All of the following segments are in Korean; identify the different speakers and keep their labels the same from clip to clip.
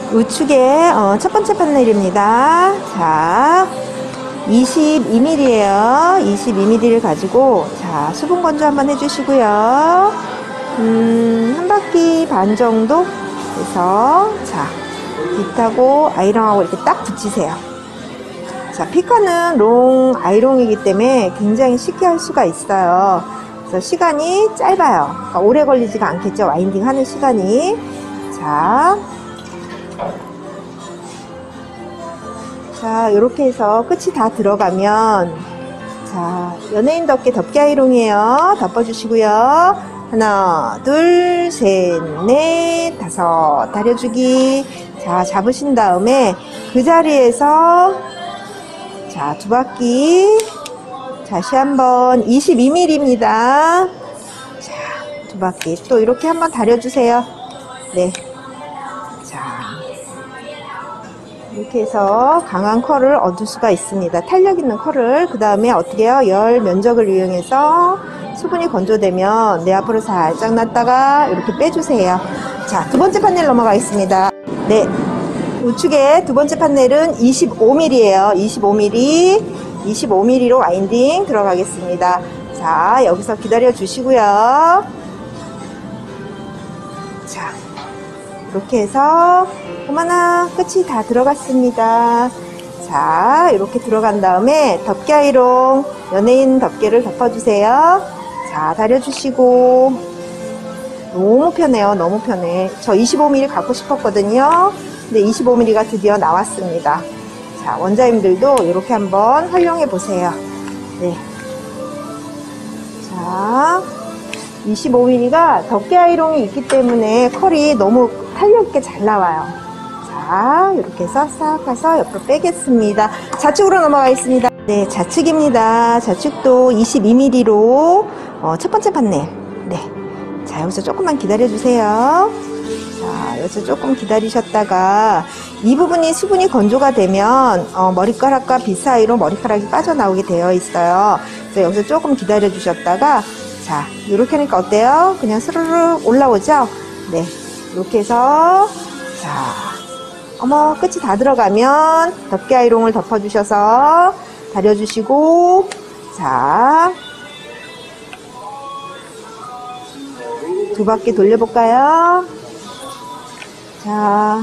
Speaker 1: 우측에 첫 번째 판넬입니다. 자, 22mm예요. 22mm를 가지고 자, 수분 건조 한번 해주시고요. 한 바퀴 반 정도 해서 자, 빗하고 아이롱하고 이렇게 딱 붙이세요. 자, 피카는 롱 아이롱이기 때문에 굉장히 쉽게 할 수가 있어요. 그래서 시간이 짧아요. 그러니까 오래 걸리지가 않겠죠. 와인딩 하는 시간이. 자, 이렇게 해서 끝이 다 들어가면 자, 연예인 덮개 아이롱이에요. 덮어주시고요. 하나, 둘, 셋, 넷, 다섯 다려주기. 자, 잡으신 다음에 그 자리에서 자, 두 바퀴 다시 한번 22mm입니다. 자, 두 바퀴 또 이렇게 한번 다려주세요. 네. 자, 이렇게 해서 강한 컬을 얻을 수가 있습니다. 탄력 있는 컬을. 그 다음에 어떻게 해요? 열 면적을 이용해서 수분이 건조되면 내 앞으로 살짝 놨다가 이렇게 빼주세요. 자, 두 번째 판넬 넘어가겠습니다. 네. 우측에 두 번째 판넬은 25mm예요. 25mm로 와인딩 들어가겠습니다. 자, 여기서 기다려 주시고요. 자, 이렇게 해서 어머나 끝이 다 들어갔습니다. 자, 이렇게 들어간 다음에 덮개 아이롱 연예인 덮개를 덮어주세요. 자, 다려주시고. 너무 편해요. 너무 편해. 저 25mm 갖고 싶었거든요. 근데 25mm가 드디어 나왔습니다. 자, 원자님들도 이렇게 한번 활용해 보세요. 네. 자, 25mm가 덮개 아이롱이 있기 때문에 컬이 너무 탄력 있게 잘 나와요. 자, 이렇게 해서 싹 가서 옆으로 빼겠습니다. 좌측으로 넘어가겠습니다. 네, 좌측입니다. 좌측도 22mm로 첫 번째 판넬. 네. 자, 여기서 조금만 기다려 주세요. 자, 여기서 조금 기다리셨다가 이 부분이 수분이 건조가 되면 머리카락과 빗 사이로 머리카락이 빠져나오게 되어 있어요. 그래서 여기서 조금 기다려 주셨다가 자, 이렇게 하니까 어때요? 그냥 스르륵 올라오죠? 네, 이렇게 해서 자, 어머, 끝이 다 들어가면 덮개 아이롱을 덮어주셔서 다려주시고 자, 두 바퀴 돌려볼까요? 자,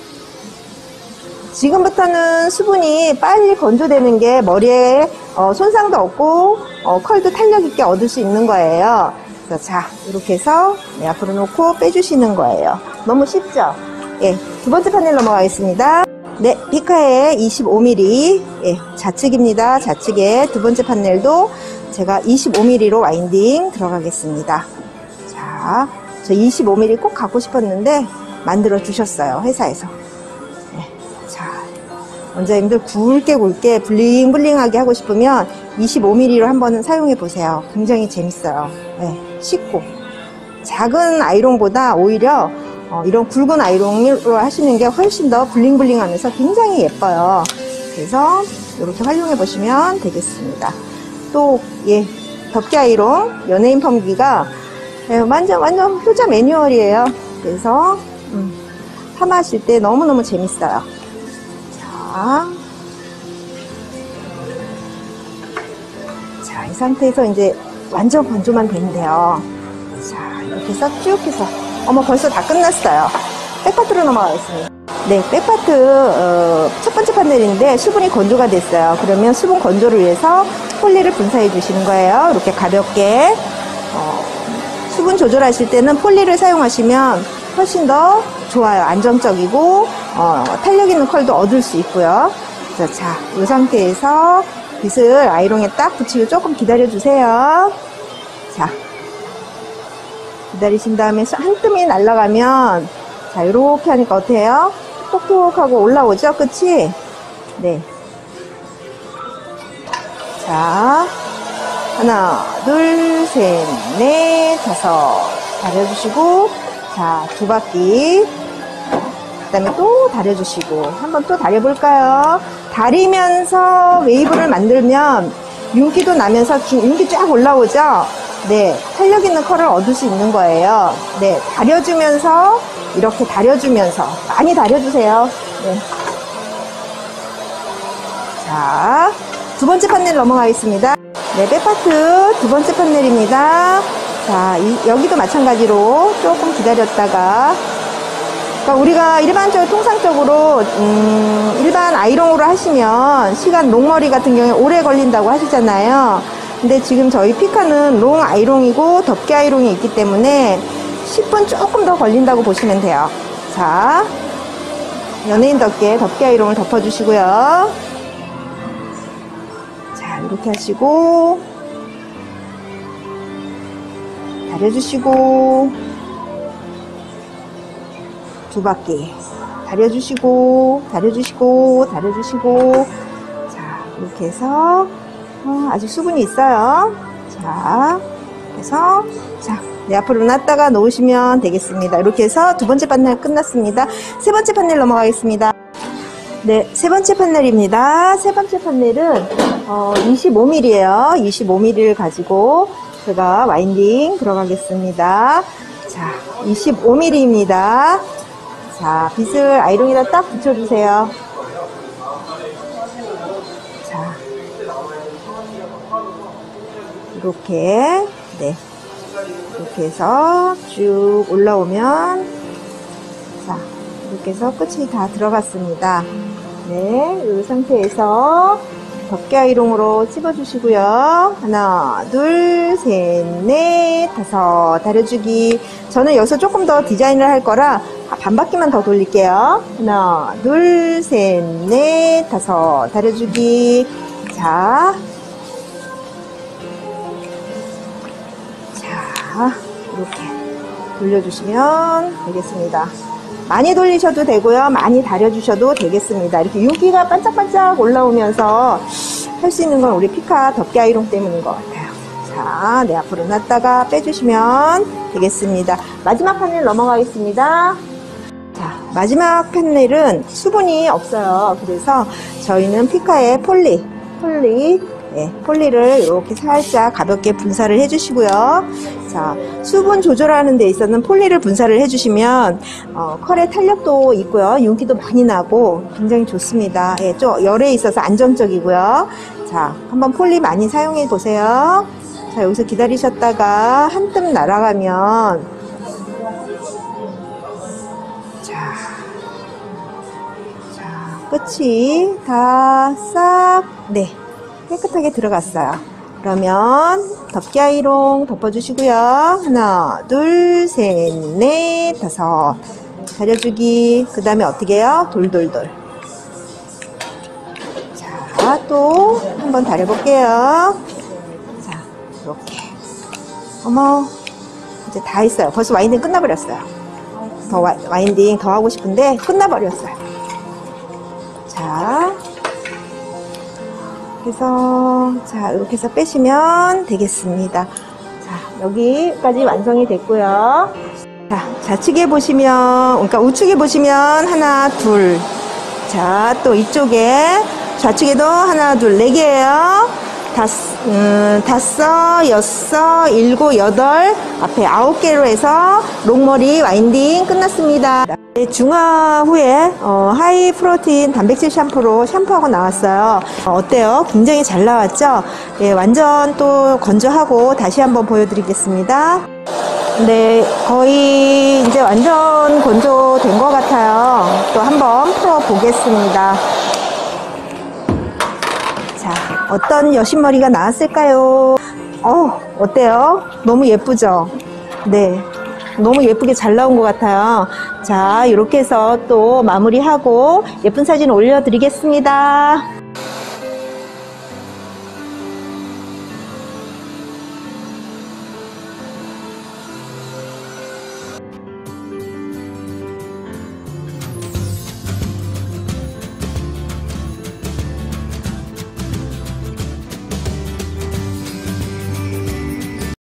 Speaker 1: 지금부터는 수분이 빨리 건조되는 게 머리에 손상도 없고 컬도 탄력 있게 얻을 수 있는 거예요. 그래서 자, 이렇게 해서 네, 앞으로 놓고 빼주시는 거예요. 너무 쉽죠? 예, 두 번째 판넬 넘어가겠습니다. 네, 피카의 25mm 예, 좌측입니다. 좌측에 두 번째 판넬도 제가 25mm로 와인딩 들어가겠습니다. 자, 저 25mm 꼭 갖고 싶었는데 만들어 주셨어요, 회사에서. 네, 자, 원장님들 굵게 블링블링하게 하고 싶으면 25mm로 한번 사용해 보세요. 굉장히 재밌어요. 네, 쉽고 작은 아이롱보다 오히려 이런 굵은 아이롱으로 하시는 게 훨씬 더 블링블링하면서 굉장히 예뻐요. 그래서 이렇게 활용해 보시면 되겠습니다. 또 예, 덮개 아이롱 연예인 펌기가 완전 효자 매뉴얼이에요. 그래서 파마하실 때 너무너무 재밌어요. 자, 이 상태에서 이제 완전 건조만 되면 돼요. 자, 이렇게 해서 쭉 해서 어머, 벌써 다 끝났어요. 백파트로 넘어가겠습니다. 네, 백파트 첫 번째 판넬인데 수분이 건조가 됐어요. 그러면 수분 건조를 위해서 폴리를 분사해 주시는 거예요. 이렇게 가볍게 수분 조절하실 때는 폴리를 사용하시면 훨씬 더 좋아요. 안정적이고 탄력 있는 컬도 얻을 수 있고요. 그래서 자, 이 상태에서 빗을 아이롱에 딱 붙이고 조금 기다려 주세요. 자, 기다리신 다음에 한 뜸이 날아가면 자, 이렇게 하니까 어때요? 톡톡하고 올라오죠? 끝이? 네. 자, 하나, 둘, 셋, 넷, 다섯 다려주시고 자, 두 바퀴 그 다음에 또 다려주시고 한번 또 다려볼까요? 다리면서 웨이브를 만들면 윤기도 나면서 윤기 쫙 올라오죠? 네, 탄력 있는 컬을 얻을 수 있는 거예요. 네, 다려주면서, 이렇게 다려주면서, 많이 다려주세요. 네. 자, 두 번째 판넬 넘어가겠습니다. 네, 백파트 두 번째 판넬입니다. 자, 여기도 마찬가지로 조금 기다렸다가, 그러니까 우리가 일반적으로 통상적으로 일반 아이롱으로 하시면 시간 롱머리 같은 경우에 오래 걸린다고 하시잖아요. 근데 지금 저희 피카는 롱 아이롱이고 덮개 아이롱이 있기 때문에 10분 조금 더 걸린다고 보시면 돼요. 자, 연예인 덮개 아이롱을 덮어주시고요. 자, 이렇게 하시고 다려주시고 두 바퀴 다려주시고 다려주시고 다려주시고. 자, 이렇게 해서 아직 수분이 있어요. 자, 그래서 자, 네, 앞으로 놨다가 놓으시면 되겠습니다. 이렇게 해서 두 번째 판넬 끝났습니다. 세 번째 판넬 넘어가겠습니다. 네, 세 번째 판넬입니다. 세 번째 판넬은 25mm예요. 25mm를 가지고 제가 와인딩 들어가겠습니다. 자, 25mm입니다. 자, 빗을 아이롱에다 딱 붙여주세요. 자, 이렇게, 네, 이렇게 해서 쭉 올라오면, 자, 이렇게 해서 끝이 다 들어갔습니다. 네, 이 상태에서 덮개 아이롱으로 찝어주시고요. 하나, 둘, 셋, 넷, 다섯. 다려주기. 저는 여기서 조금 더 디자인을 할 거라 반 바퀴만 더 돌릴게요. 하나, 둘, 셋, 넷, 다섯. 다려주기. 자, 이렇게 돌려주시면 되겠습니다. 많이 돌리셔도 되고요. 많이 다려주셔도 되겠습니다. 이렇게 윤기가 반짝반짝 올라오면서 할 수 있는 건 우리 피카 덮개 아이롱 때문인 것 같아요. 자, 네, 앞으로 놨다가 빼주시면 되겠습니다. 마지막 판넬 넘어가겠습니다. 자, 마지막 판넬은 수분이 없어요. 그래서 저희는 피카의 네, 폴리를 이렇게 살짝 가볍게 분사를 해주시고요. 자, 수분 조절하는 데 있어서는 폴리를 분사를 해주시면 컬의 탄력도 있고요. 윤기도 많이 나고 굉장히 좋습니다. 예, 좀 열에 있어서 안정적이고요. 자, 한번 폴리 많이 사용해 보세요. 자, 여기서 기다리셨다가 한 뜸 날아가면 자, 끝이 다 싹, 네, 깨끗하게 들어갔어요. 그러면 덮개 아이롱 덮어주시고요. 하나, 둘, 셋, 넷, 다섯. 다려주기. 그 다음에 어떻게 해요? 돌돌돌. 자, 또 한번 다려볼게요. 자, 이렇게. 어머, 이제 다 했어요. 벌써 와인딩 끝나버렸어요. 더 와인딩 더 하고 싶은데 끝나버렸어요. 자, 그래서 자, 이렇게 해서 빼시면 되겠습니다. 자, 여기까지 완성이 됐고요. 자, 좌측에 보시면, 그러니까 우측에 보시면 하나, 둘. 자, 또 이쪽에 좌측에도 하나, 둘, 네 개예요. 다섯, 여섯, 일곱, 여덟, 앞에 9개로 해서 롱머리 와인딩 끝났습니다. 네, 중화 후에 하이 프로틴 단백질 샴푸로 샴푸하고 나왔어요. 어때요? 굉장히 잘 나왔죠? 네, 완전 또 건조하고 다시 한번 보여드리겠습니다. 네, 거의 이제 완전 건조된 것 같아요. 또 한번 풀어보겠습니다. 자, 어떤 여신머리가 나왔을까요? 어때요? 너무 예쁘죠? 네, 너무 예쁘게 잘 나온 것 같아요. 자, 이렇게 해서 또 마무리하고 예쁜 사진 올려드리겠습니다.